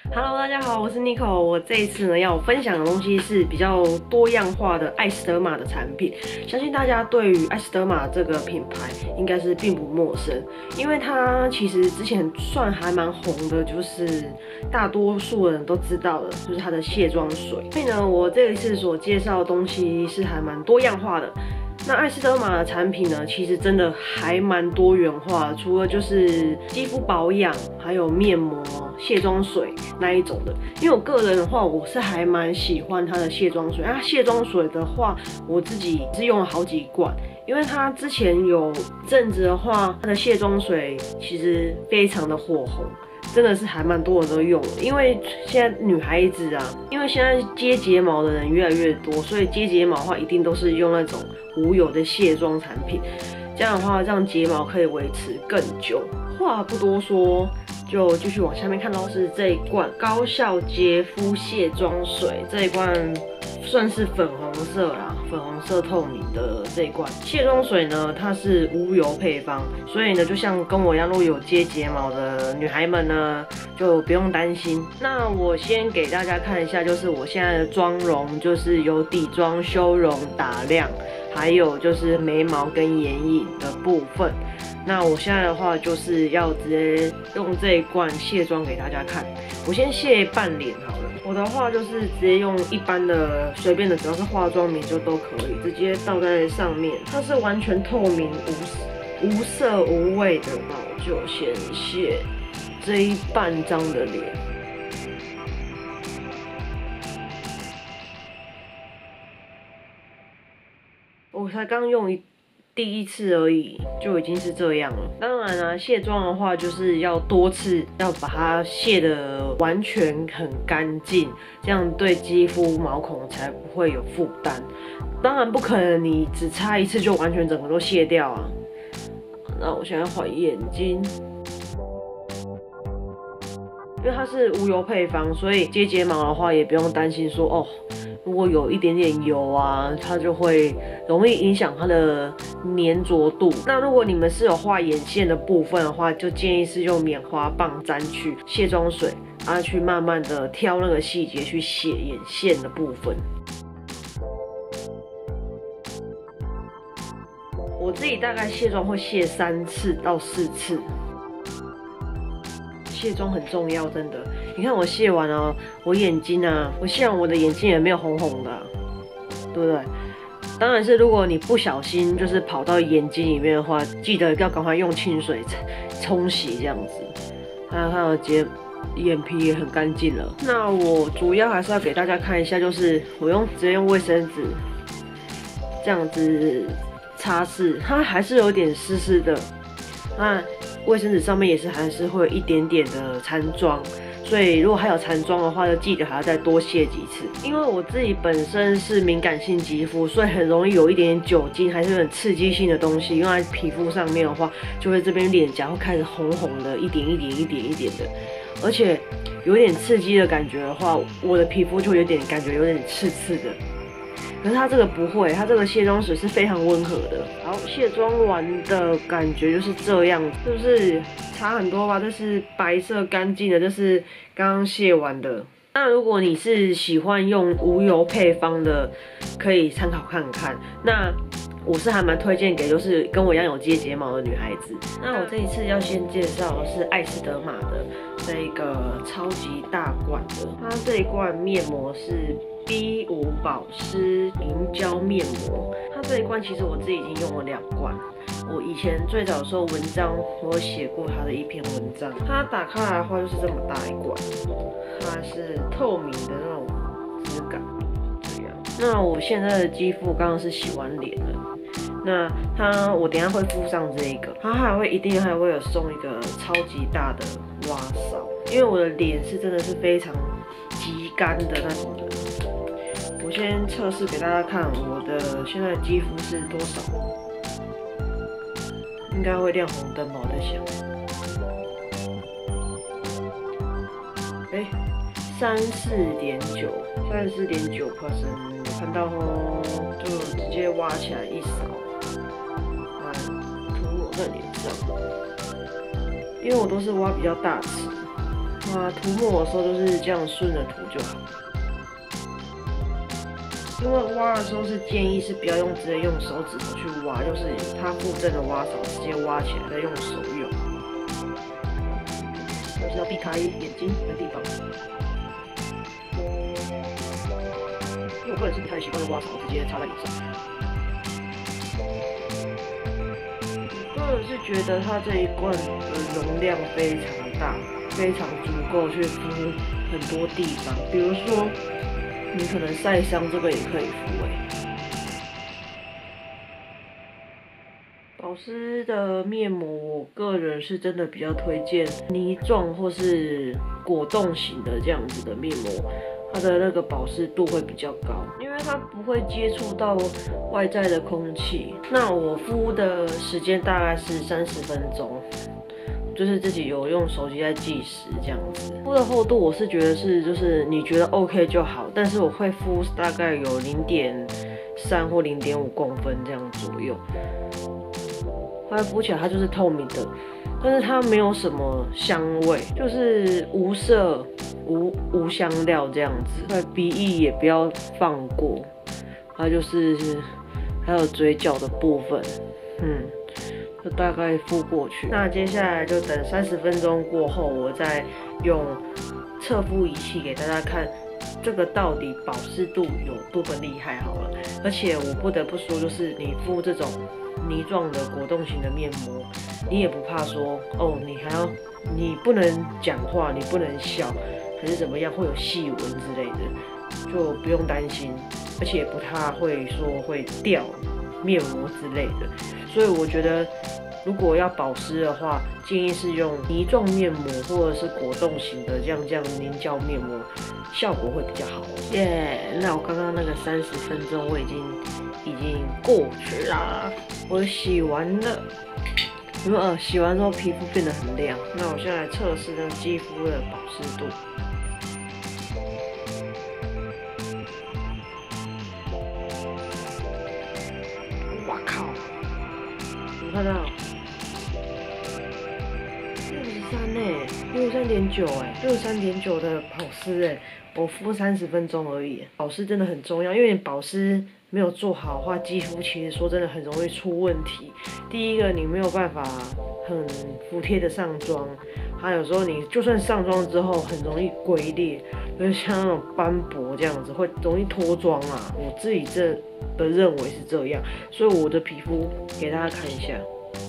Hello，大家好，我是 Nico。我这一次呢要分享的东西是比较多样化的艾斯德玛的产品。相信大家对于艾斯德玛这个品牌应该是并不陌生，因为它其实之前算还蛮红的，就是大多数人都知道的，就是它的卸妆水。所以呢，我这一次所介绍的东西是还蛮多样化的。那艾斯德玛的产品呢，其实真的还蛮多元化的，除了就是肌肤保养，还有面膜、卸妆水那一种的。因为我个人的话，我是还蛮喜欢它的卸妆水。卸妆水的话，我自己是用了好几罐，因为它之前有阵子的话，它的卸妆水其实非常的火红。真的是还蛮多人都用的，因为现在女孩子啊，因为现在接睫毛的人越来越多，所以接睫毛的话一定都是用那种无油的卸妆产品，这样的话让睫毛可以维持更久。话不多说，就继续往下面看到是这一罐高效洁肤卸妆水，这一罐算是粉红色啦，粉红色透明的这一罐卸妆水呢，它是无油配方，所以呢，就像跟我一样，如果有接睫毛的女孩们呢，就不用担心。那我先给大家看一下，就是我现在的妆容，就是有底妆、修容、打亮，还有就是眉毛跟眼影的部分。那我现在的话，就是要直接用这一罐卸妆给大家看。我先卸半脸好了。我的话就是直接用一般的随便的，只要是化妆棉就都可以，直接倒在上面。它是完全透明、无色无味的。那我就先卸这一半张的脸。我才刚用第一次而已，就已经是这样了。当然啊，卸妆的话就是要多次，要把它卸得完全很干净，这样对肌肤毛孔才不会有负担。当然不可能你只擦一次就完全整个都卸掉啊。那我现在换眼睛。因为它是无油配方，所以接睫毛的话也不用担心说哦，如果有一点点油啊，它就会容易影响它的粘着度。那如果你们是有画眼线的部分的话，就建议是用棉花棒沾取卸妆水，去慢慢的挑那个细节去写眼线的部分。我自己大概卸妆会卸3次到4次。卸妆很重要，真的。你看我卸完了，我眼睛啊，我卸完我的眼睛也没有红红的对不对？当然是如果你不小心就是跑到眼睛里面的话，记得要赶快用清水冲洗这样子。还有看我眼皮也很干净了。那我主要还是要给大家看一下，就是我直接用卫生纸这样子擦拭，它还是有点湿湿的。那卫生纸上面还是会有一点点的残妆，所以如果还有残妆的话，就记得还要再多卸几次。因为我自己本身是敏感性肌肤，所以很容易有一点点酒精还是有点刺激性的东西用在皮肤上面的话，就会这边脸颊会开始红红的，一点的，而且有点刺激的感觉的话，我的皮肤就感觉有点刺的。可是它这个不会，它这个卸妆水是非常温和的。好，卸妆完的感觉就是这样，是不是差很多吧？这是白色干净的，这是刚刚卸完的。那如果你是喜欢用无油配方的，可以参考看看。那我是还蛮推荐给就是跟我一样有接睫毛的女孩子。那我这一次要先介绍的是艾斯德玛的这个超级大罐的，它这一罐面膜是B5保湿凝胶面膜。它这一罐其实我自己已经用了2罐。我以前最早的时候文章我有写过它的一篇文章，它打开来的话就是这么大一罐，它是透明的那种质感。那我现在的肌肤刚刚是洗完脸了，那我等一下会附上这个，它一定还会有送一个超级大的挖勺，因为我的脸是真的是非常极干的那种的。我先测试给大家看我的现在肌肤是多少，应该会亮红灯吧，我在想。34.9%，看到哦，就直接挖起来一勺，涂抹在脸上。因为我都是挖比较大尺， 它涂抹的时候就是这样顺着涂就好。因为挖的时候是建议是不要直接用手指头去挖，就是它附赠的挖勺直接挖起来再用手用，就是要避开眼睛的地方。因为我个人是不太习惯用挖勺直接插在脸上。我个人是觉得它这一罐的容量非常大，非常足够去敷很多地方，比如说。你可能晒伤，这个也可以敷保湿的面膜，我个人是真的比较推荐泥状或是果冻型的这样子的面膜，它的那个保湿度会比较高，因为它不会接触到外在的空气。那我敷的时间大概是30分钟。就是自己有用手机在计时这样子，敷的厚度我是觉得是就是你觉得 OK 就好，但是我会敷大概有0.3或0.5公分这样左右。它敷起来它就是透明的，但是它没有什么香味，就是无色无香料这样子。鼻翼也不要放过，它就是还有嘴角的部分，就大概敷过去。那接下来就等30分钟过后，我再用测肤仪器给大家看，这个到底保湿度有多么厉害好了。而且我不得不说，就是你敷这种泥状的果冻型的面膜，你也不怕说哦，你不能讲话，你不能笑，还是怎么样会有细纹之类的，就不用担心，而且也不太会说会掉面膜之类的。所以我觉得，如果要保湿的话，建议是用泥状面膜或者是果冻型的这样凝胶面膜，效果会比较好。那我刚刚那个30分钟我已经过去啦，我洗完了。洗完之后皮肤变得很亮。那我现在来测试那个肌肤的保湿度。哇靠！你看到63呢，63.9哎，63.9的保湿哎，我敷30分钟而已。保湿真的很重要，因为你保湿没有做好的话，肌肤其实说真的很容易出问题。第一个，你没有办法很服帖的上妆，还有时候你就算上妆之后，很容易龟裂，就是像那种斑驳这样子，会容易脱妆啊。我自己的认为是这样，所以我的皮肤给大家看一下，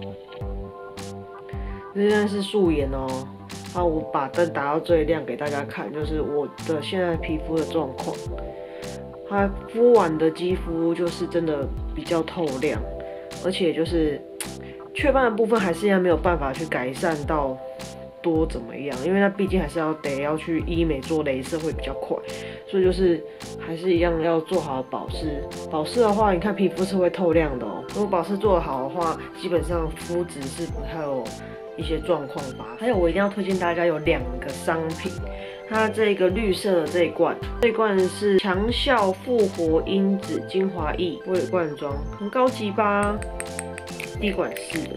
这现在是素颜哦。我把灯打到最亮给大家看，就是我的现在皮肤的状况。它敷完的肌肤就是真的比较透亮，而且就是雀斑的部分还是一样没有办法去改善到多怎么样，因为它毕竟还是要去医美做雷射会比较快，所以就是还是一样要做好保湿。保湿的话，你看皮肤是会透亮的哦。如果保湿做得好的话，基本上肤质是不太有一些状况吧。还有我一定要推荐大家有2个商品。它这个绿色的这一罐是强效复活因子精华液微罐装，很高级吧？滴管式的。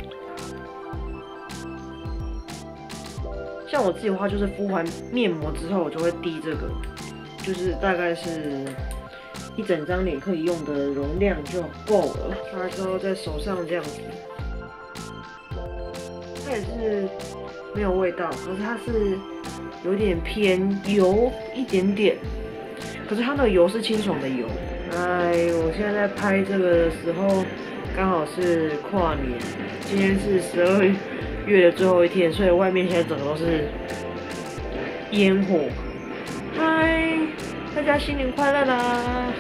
像我自己的话，就是敷完面膜之后，我就会滴这个，就是大概是一整张脸可以用的容量就够了。擦之后在手上这样子，它也是没有味道，可是它是有点偏油一点点，可是它那个油是清爽的油。我现在在拍这个的时候，刚好是跨年，今天是12月的最后一天，所以外面现在整个都是烟火。大家新年快乐啦！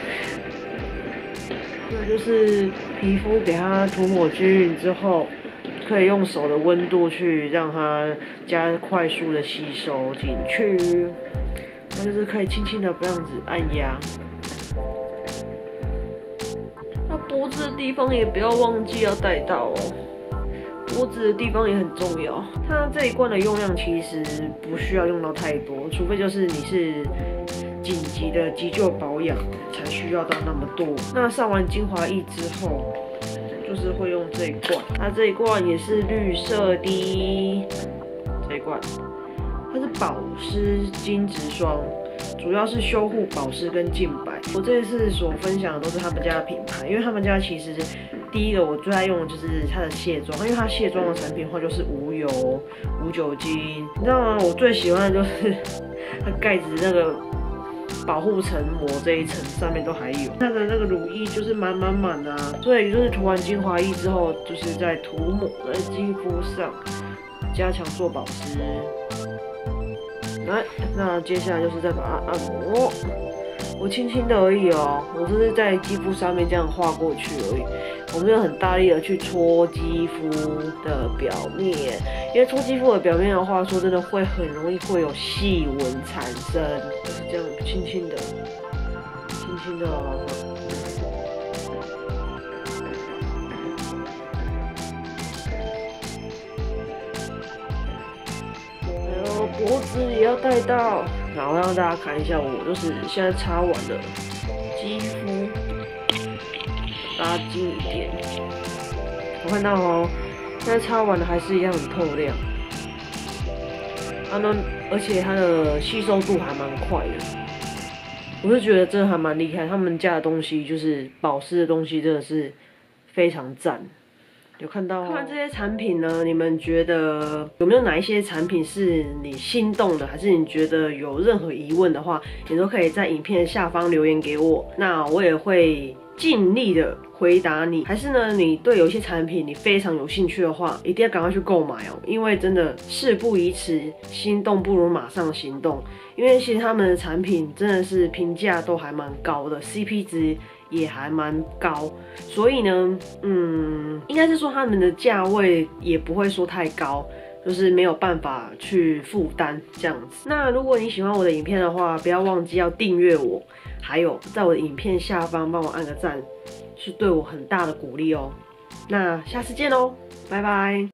这就是皮肤给它涂抹均匀之后，可以用手的温度去让它快速的吸收进去，那就是可以轻轻的这样子按压。那脖子的地方也不要忘记要带到哦，脖子的地方也很重要。它这一罐的用量其实不需要用到太多，除非就是你是紧急的急救保养才需要到那么多。那上完精华液之后，就是会用这一罐，它这一罐也是绿色的，这一罐它是保湿金质霜，主要是修护、保湿跟净白。我这一次所分享的都是他们家的品牌，因为他们家其实第一个我最爱用的就是它的卸妆，因为它卸妆的产品的话就是无油、无酒精。你知道吗？我最喜欢的就是它盖子那个保护层膜这一层上面都还有，它的那个乳液就是满的啊，所以就是涂完精华液之后，就是在涂抹在肌肤上，加强做保湿。来，那接下来就是再把它按摩，我轻轻的而已哦，我就是在肌肤上面这样画过去而已，我没有很大力的去搓肌肤的表面，因为搓肌肤的表面的话，说真的会很容易会有细纹产生，就是这样轻轻的哦。脖子也要带到，然后让大家看一下我就是现在擦完的肌肤，拉近一点，我看到哦，现在擦完的还是一样很透亮，而且它的吸收度还蛮快的，我就觉得真的还蛮厉害，他们家的东西就是保湿的东西真的是非常赞。有看到看完这些产品呢，你们觉得有没有哪一些产品是你心动的，还是你觉得有任何疑问的话，你都可以在影片下方留言给我，那我也会尽力的回答你。还是呢，你对有一些产品你非常有兴趣的话，一定要赶快去购买哦，因为真的事不宜迟，心动不如马上行动。因为其实他们的产品真的是评价都还蛮高的 ，CP 值也还蛮高，所以呢，应该是说他们的价位也不会说太高，就是没有办法去负担这样子。那如果你喜欢我的影片的话，不要忘记要订阅我，还有在我的影片下方帮我按个赞，是对我很大的鼓励哦。那下次见喽，拜拜。